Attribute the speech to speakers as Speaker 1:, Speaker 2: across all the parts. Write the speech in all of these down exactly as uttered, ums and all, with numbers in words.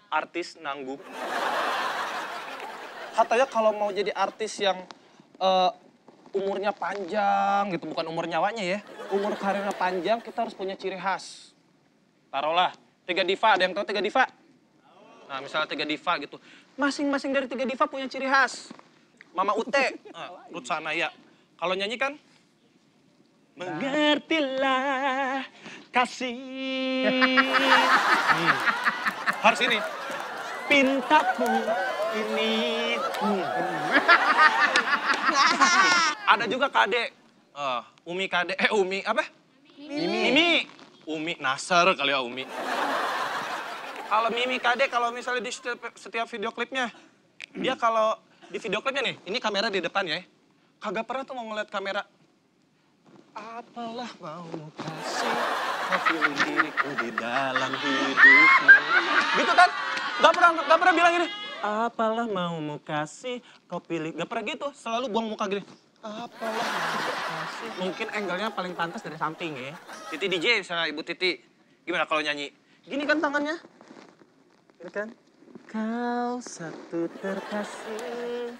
Speaker 1: artis nanggung. Katanya kalau mau jadi artis yang uh, umurnya panjang gitu, bukan umur nyawanya ya. Umur karirnya panjang, kita harus punya ciri khas. Taruhlah, tiga diva, ada yang tahu tiga diva? Nah, misalnya tiga diva gitu. Masing-masing dari tiga diva punya ciri khas. Mama Ute, nah, Ruth Sahanaya. Kalau nyanyi kan? Mengertilah kasih. hmm. Harus ini. Pintaku ini. Hmm. Ada juga Kade. Uh, Umi Kade. Eh, Umi apa? Mimi. Mimi. Umi Nasar kali ya Umi. Kalau Mimi Kade, kalau misalnya di setiap, setiap video klipnya, dia kalau di video klipnya nih, ini kamera di depan ya. Kagak pernah tuh mau ngeliat kamera. Apalah mau kasih, kau pilih diriku di dalam hidupmu. Gitu kan? Gak pernah, gak pernah bilang gini. Apalah mau kasih, kau pilih. Gak pernah gitu, selalu buang muka gini. Apalah mau kasih. Mungkin angle-nya paling pantas dari samping ya. Titi D J sama Ibu Titi. Gimana kalau nyanyi? Gini kan tangannya. Gini kan? Kau satu terkasih.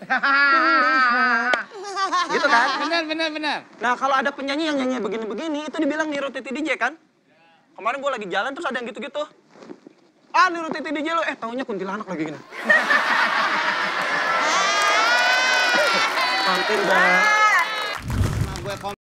Speaker 1: Gitu kan?
Speaker 2: Benar, benar, benar.
Speaker 1: Nah, kalau ada penyanyi yang nyanyi begini-begini, itu dibilang niru Titi D J kan? Kemarin gue lagi jalan terus ada yang gitu-gitu. Ah, niru Titi D J lo. Eh, taunya kuntilanak lagi gini. Mampir, Mbak.